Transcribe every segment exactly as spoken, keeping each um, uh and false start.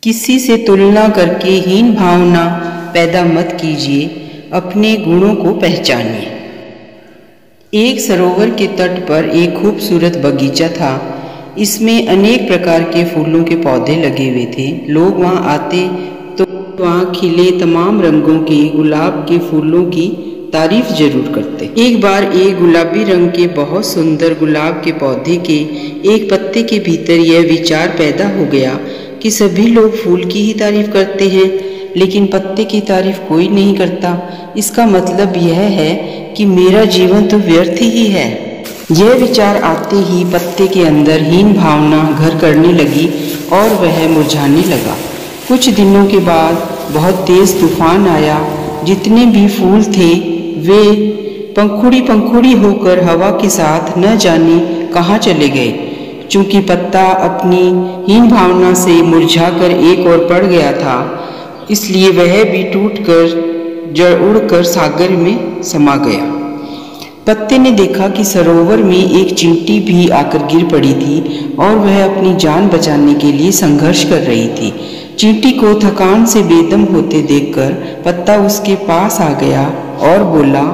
किसी से तुलना करके हीन भावना पैदा मत कीजिए, अपने गुणों को पहचानिए। एक सरोवर के तट पर एक खूबसूरत बगीचा था। इसमें अनेक प्रकार के फूलों के पौधे लगे हुए थे। लोग वहां आते तो वहां खिले तमाम रंगों के गुलाब के फूलों की तारीफ जरूर करते। एक बार एक गुलाबी रंग के बहुत सुंदर गुलाब के पौधे के एक पत्ते के भीतर यह विचार पैदा हो गया कि सभी लोग फूल की ही तारीफ करते हैं, लेकिन पत्ते की तारीफ कोई नहीं करता। इसका मतलब यह है कि मेरा जीवन तो व्यर्थ ही है। यह विचार आते ही पत्ते के अंदर हीन भावना घर करने लगी और वह मुरझाने लगा। कुछ दिनों के बाद बहुत तेज तूफान आया। जितने भी फूल थे वे पंखुड़ी पंखुड़ी होकर हवा के साथ न जाने कहाँ चले गए। चूंकि पत्ता अपनी हीन भावना से मुरझाकर एक ओर पड़ गया था, इसलिए वह भी टूटकर जड़ उड़कर सागर में समा गया। पत्ते ने देखा कि सरोवर में एक चींटी भी आकर गिर पड़ी थी और वह अपनी जान बचाने के लिए संघर्ष कर रही थी। चींटी को थकान से बेदम होते देखकर पत्ता उसके पास आ गया और बोला,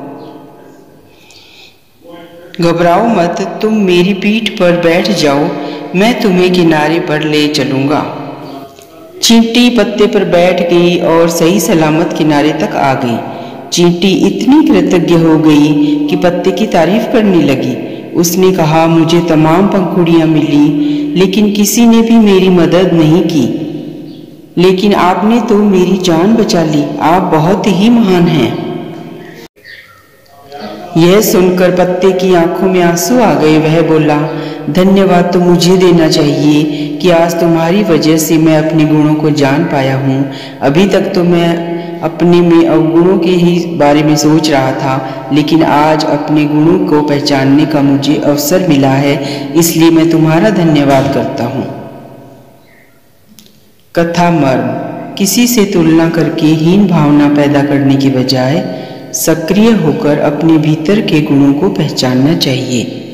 घबराओ मत, तुम मेरी पीठ पर बैठ जाओ, मैं तुम्हें किनारे पर ले चलूंगा। चींटी पत्ते पर बैठ गई और सही सलामत किनारे तक आ गई। चींटी इतनी कृतज्ञ हो गई कि पत्ते की तारीफ करने लगी। उसने कहा, मुझे तमाम पंखुड़ियां मिली, लेकिन किसी ने भी मेरी मदद नहीं की, लेकिन आपने तो मेरी जान बचा ली। आप बहुत ही महान हैं। यह सुनकर पत्ते की आंखों में आंसू आ गए। वह बोला, धन्यवाद तो मुझे देना चाहिए कि आज तुम्हारी वजह से मैं अपने गुणों को जान पाया हूँ। अभी तक तो मैं अपने में अवगुणों के ही बारे में सोच रहा था, लेकिन आज अपने गुणों को पहचानने का मुझे अवसर मिला है, इसलिए मैं तुम्हारा धन्यवाद करता हूँ। कथा मर्म: किसी से तुलना करके हीन भावना पैदा करने के बजाय सक्रिय होकर अपने भीतर के गुणों को पहचानना चाहिए।